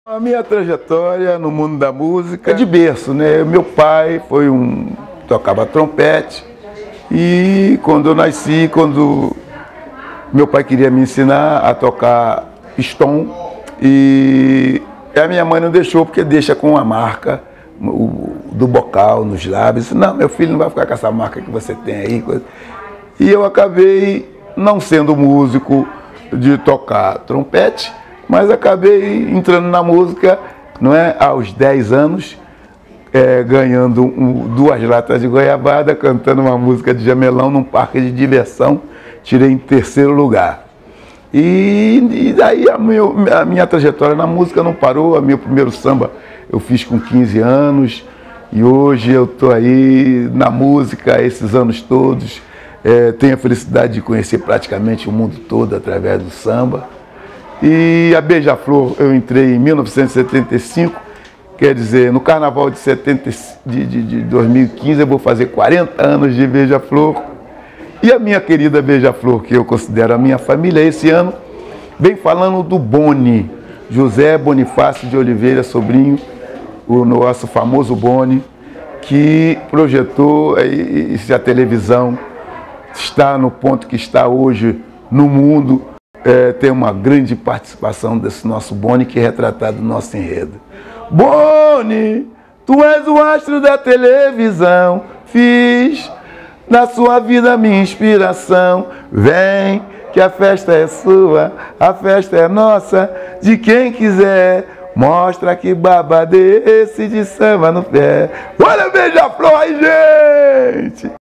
A minha trajetória no mundo da música é de berço, né? Meu pai tocava trompete e quando eu nasci, quando meu pai queria me ensinar a tocar pistão e a minha mãe não deixou porque deixa com a marca do bocal nos lábios. Não, meu filho não vai ficar com essa marca que você tem aí. E eu acabei não sendo músico de tocar trompete, mas acabei entrando na música, não é, aos 10 anos, ganhando 2 latas de goiabada, cantando uma música de Jamelão num parque de diversão, tirei em 3º lugar. E daí a minha trajetória na música não parou. Meu primeiro samba eu fiz com 15 anos e hoje eu estou aí na música esses anos todos. Tenho a felicidade de conhecer praticamente o mundo todo através do samba. E a Beija-Flor eu entrei em 1975, quer dizer, no carnaval de 2015 eu vou fazer 40 anos de Beija-Flor. E a minha querida Beija-Flor, que eu considero a minha família, esse ano vem falando do Boni, José Bonifácio de Oliveira Sobrinho, o nosso famoso Boni, que projetou a televisão, está no ponto que está hoje no mundo. Tem uma grande participação desse nosso Boni, que é retratado no nosso enredo. Boni, tu és o astro da televisão, fiz na sua vida minha inspiração. Vem, que a festa é sua, a festa é nossa, de quem quiser. Mostra que baba desse de samba no pé. Olha, Beija-Flor aí, gente!